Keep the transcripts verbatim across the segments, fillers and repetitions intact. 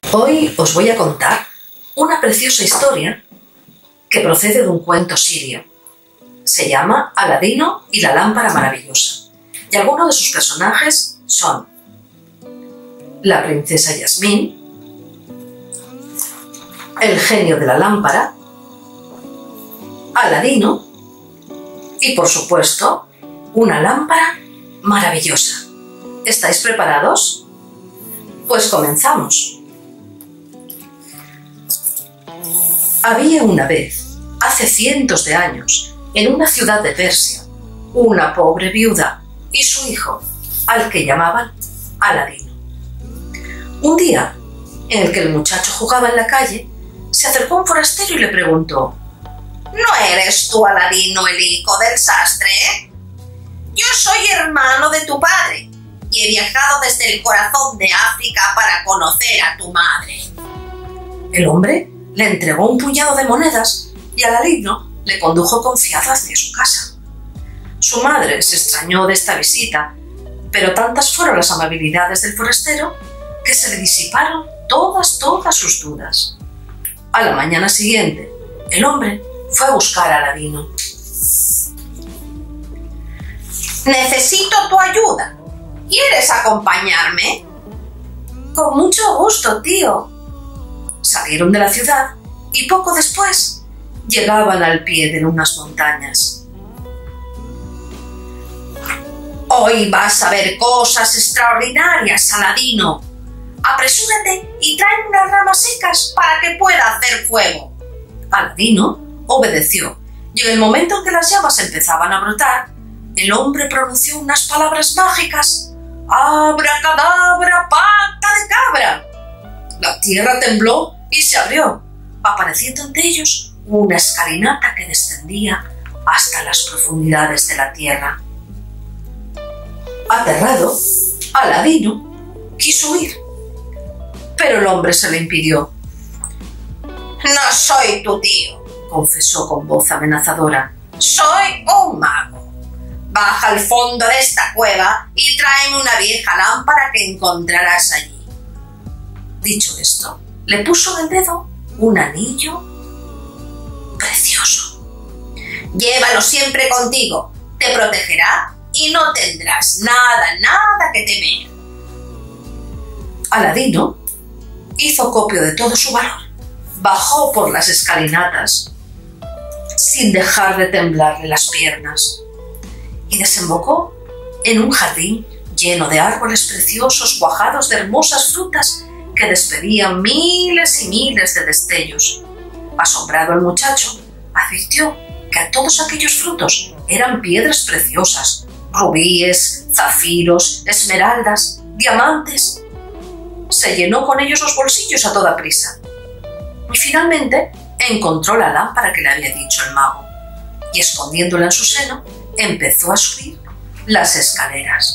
Hoy os voy a contar una preciosa historia que procede de un cuento sirio. Se llama Aladino y la lámpara maravillosa, y algunos de sus personajes son la princesa Yasmín, el genio de la lámpara, Aladino y, por supuesto, una lámpara maravillosa. ¿Estáis preparados? Pues comenzamos. Había una vez, hace cientos de años, en una ciudad de Persia, una pobre viuda y su hijo, al que llamaban Aladino. Un día, en el que el muchacho jugaba en la calle, se acercó un forastero y le preguntó: ¿No eres tú, Aladino, el hijo del sastre? Yo soy hermano de tu padre y he viajado desde el corazón de África para conocer a tu madre. El hombre le entregó un puñado de monedas y Aladino le condujo confiado hacia su casa. Su madre se extrañó de esta visita, pero tantas fueron las amabilidades del forastero que se le disiparon todas, todas sus dudas. A la mañana siguiente, el hombre fue a buscar a Aladino. Necesito tu ayuda. ¿Quieres acompañarme? Con mucho gusto, tío. Salieron de la ciudad y poco después llegaban al pie de unas montañas. Hoy vas a ver cosas extraordinarias, Aladino. Apresúrate y trae unas ramas secas para que pueda hacer fuego. Aladino obedeció, y en el momento en que las llamas empezaban a brotar, el hombre pronunció unas palabras mágicas: ¡Abracadabra, pata de cabra! La tierra tembló y se abrió, apareciendo entre ellos una escalinata que descendía hasta las profundidades de la tierra. Aterrado, Aladino quiso huir, pero el hombre se lo impidió. No soy tu tío, confesó con voz amenazadora. Soy un mago. Baja al fondo de esta cueva y tráeme una vieja lámpara que encontrarás allí. Dicho esto, le puso en el dedo un anillo precioso. Llévalo siempre contigo, te protegerá y no tendrás nada, nada que temer. Aladino hizo copio de todo su valor, bajó por las escalinatas sin dejar de temblarle las piernas y desembocó en un jardín lleno de árboles preciosos cuajados de hermosas frutas que despedían miles y miles de destellos. Asombrado el muchacho advirtió que todos aquellos frutos eran piedras preciosas, rubíes, zafiros, esmeraldas, diamantes. Se llenó con ellos los bolsillos a toda prisa y finalmente encontró la lámpara que le había dicho el mago y, escondiéndola en su seno, empezó a subir las escaleras.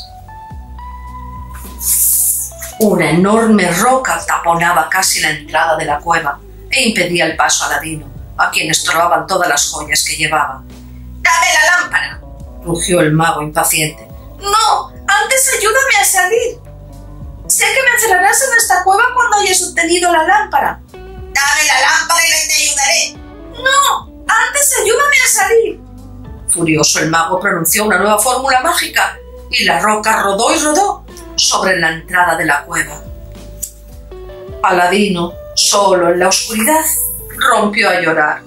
Una enorme roca taponaba casi la entrada de la cueva e impedía el paso a Aladino, a quien estorbaban todas las joyas que llevaba. ¡Dame la lámpara!, rugió el mago impaciente. No, antes ayúdame a salir. Sé que me encerrarás en esta cueva cuando hayas obtenido la lámpara. Dame la lámpara y te ayudaré. No, antes ayúdame a salir. Furioso, el mago pronunció una nueva fórmula mágica y la roca rodó y rodó sobre la entrada de la cueva. Aladino, solo en la oscuridad, rompió a llorar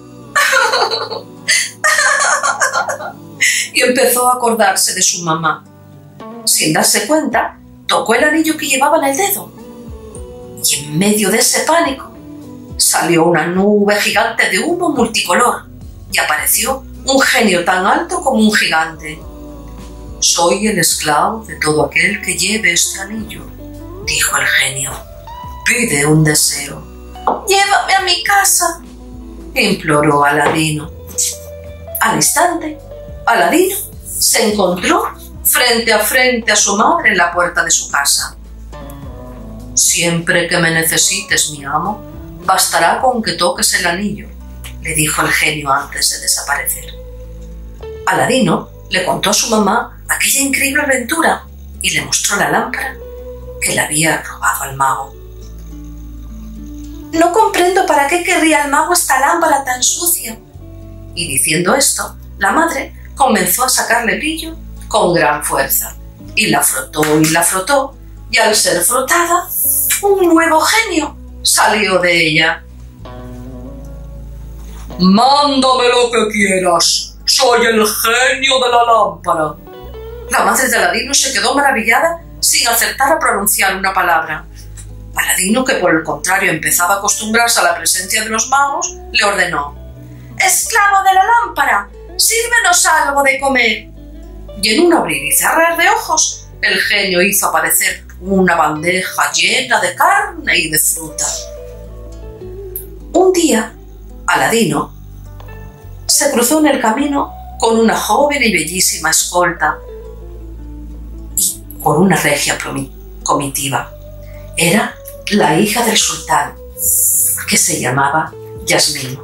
y empezó a acordarse de su mamá. Sin darse cuenta, tocó el anillo que llevaba en el dedo y en medio de ese pánico salió una nube gigante de humo multicolor y apareció un genio tan alto como un gigante. Soy el esclavo de todo aquel que lleve este anillo, dijo el genio. Pide un deseo. Llévame a mi casa, imploró Aladino. Al instante, Aladino se encontró frente a frente a su madre en la puerta de su casa. Siempre que me necesites, mi amo, bastará con que toques el anillo, le dijo el genio antes de desaparecer. Aladino le contó a su mamá aquella increíble aventura y le mostró la lámpara que le había robado al mago. No comprendo para qué querría el mago esta lámpara tan sucia. Y diciendo esto, la madre comenzó a sacarle brillo con gran fuerza, y la frotó y la frotó, y al ser frotada, un nuevo genio salió de ella. «Mándame lo que quieras, soy el genio de la lámpara». La madre de Aladino se quedó maravillada sin acertar a pronunciar una palabra. Aladino, que por el contrario empezaba a acostumbrarse a la presencia de los magos, le ordenó: «Esclavo de la lámpara, sírvenos algo de comer». Y en un abrir y cerrar de ojos, el genio hizo aparecer una bandeja llena de carne y de fruta. Un día, Aladino se cruzó en el camino con una joven y bellísima escolta y con una regia comitiva. Era la hija del sultán, que se llamaba Yasmín.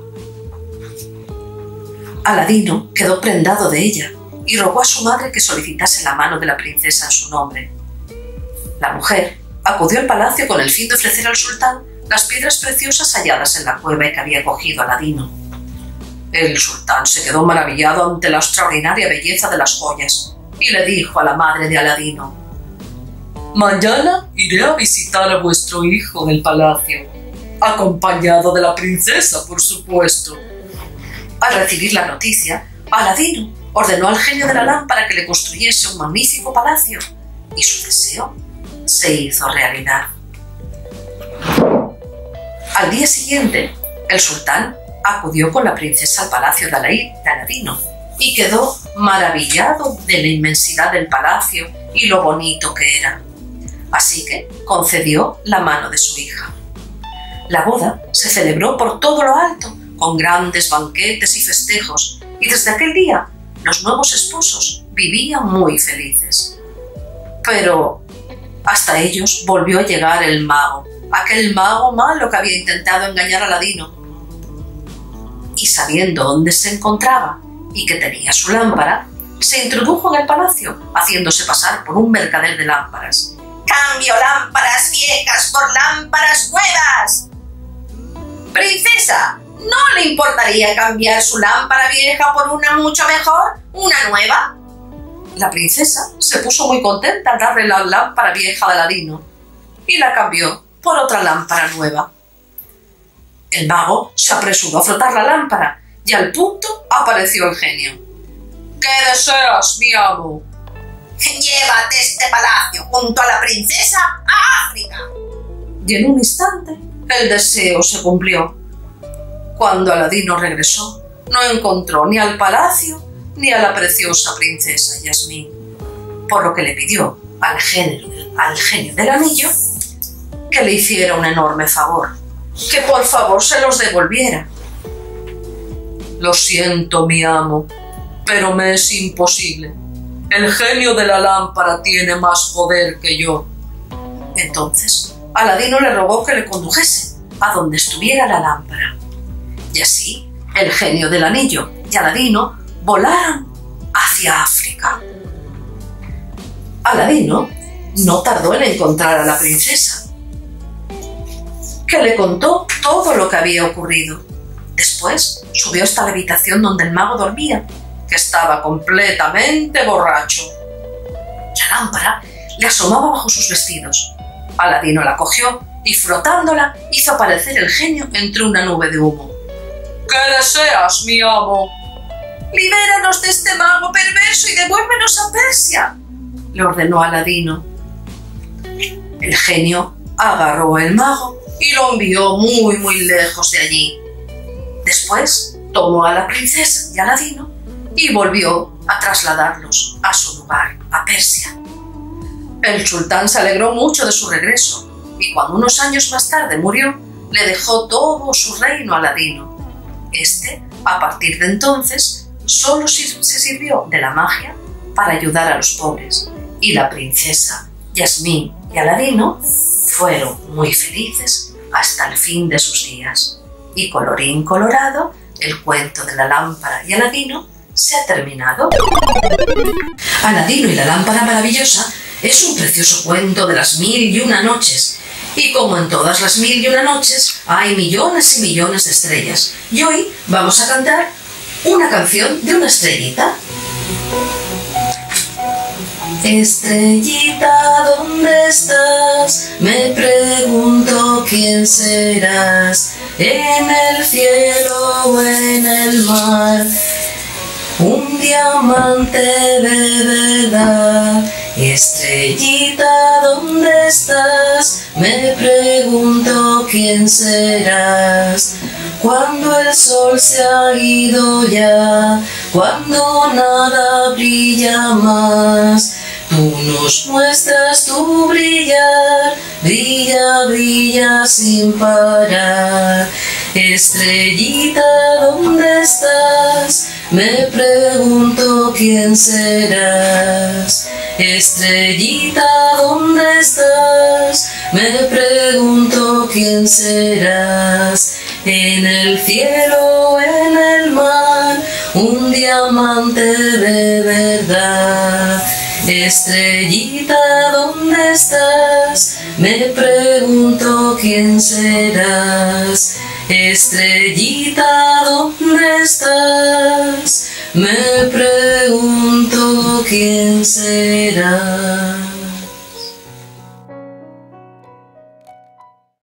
Aladino quedó prendado de ella y rogó a su madre que solicitase la mano de la princesa en su nombre. La mujer acudió al palacio con el fin de ofrecer al sultán las piedras preciosas halladas en la cueva y que había cogido Aladino. El sultán se quedó maravillado ante la extraordinaria belleza de las joyas y le dijo a la madre de Aladino: «Mañana iré a visitar a vuestro hijo en el palacio, acompañado de la princesa, por supuesto». Al recibir la noticia, Aladino ordenó al genio de la lámpara que le construyese un magnífico palacio, y su deseo se hizo realidad. Al día siguiente, el sultán acudió con la princesa al palacio de Aladino y quedó maravillado de la inmensidad del palacio y lo bonito que era. Así que concedió la mano de su hija. La boda se celebró por todo lo alto, con grandes banquetes y festejos, y desde aquel día los nuevos esposos vivían muy felices. Pero hasta ellos volvió a llegar el mago, aquel mago malo que había intentado engañar a Aladino. Y sabiendo dónde se encontraba y que tenía su lámpara, se introdujo en el palacio, haciéndose pasar por un mercader de lámparas. «Cambio lámparas viejas por lámparas nuevas». «Princesa, ¿no le importaría cambiar su lámpara vieja por una mucho mejor, una nueva?» La princesa se puso muy contenta al darle la lámpara vieja de Aladino y la cambió por otra lámpara nueva. El mago se apresuró a frotar la lámpara y al punto apareció el genio. «¿Qué deseas, mi amo?» «Llévate este palacio junto a la princesa a África». Y en un instante el deseo se cumplió. Cuando Aladino regresó, no encontró ni al palacio ni a la preciosa princesa Yasmín, por lo que le pidió al genio, al genio del anillo que le hiciera un enorme favor, que por favor se los devolviera. «Lo siento, mi amo, pero me es imposible. El genio de la lámpara tiene más poder que yo». Entonces Aladino le rogó que le condujese a donde estuviera la lámpara. Y así el genio del anillo y Aladino volaron hacia África. Aladino no tardó en encontrar a la princesa, que le contó todo lo que había ocurrido. Después subió hasta la habitación donde el mago dormía, que estaba completamente borracho. La lámpara le asomaba bajo sus vestidos. Aladino la cogió y frotándola hizo aparecer el genio entre una nube de humo. «¿Qué deseas, mi amo?» «Libéranos de este mago perverso y devuélvenos a Persia», le ordenó Aladino. El genio agarró al mago y lo envió muy muy lejos de allí. Después tomó a la princesa y a Aladino y volvió a trasladarlos a su lugar, a Persia. El sultán se alegró mucho de su regreso y cuando unos años más tarde murió, le dejó todo su reino a Aladino. Este, a partir de entonces, solo se sirvió de la magia para ayudar a los pobres, y la princesa Yasmín y Aladino fueron muy felices hasta el fin de sus días. Y colorín colorado, el cuento de la lámpara y Aladino se ha terminado. Aladino y la lámpara maravillosa es un precioso cuento de las mil y una noches Y como en todas las mil y una noches, hay millones y millones de estrellas. Y hoy vamos a cantar una canción de una estrellita. Estrellita, ¿dónde estás? Me pregunto quién serás. En el cielo o en el mar, un diamante de verdad. Estrellita, ¿dónde estás? Me pregunto quién serás. Cuando el sol se ha ido ya, cuando nada brilla más, tú nos muestras tu brillar, brilla, brilla sin parar. Estrellita, ¿dónde estás? Me pregunto quién serás. Estrellita, ¿dónde estás? Me pregunto quién serás. En el cielo, en el mar, un diamante de verdad. Estrellita, ¿dónde estás? Me pregunto quién serás. Estrellita, ¿dónde estás? Me pregunto quién serás.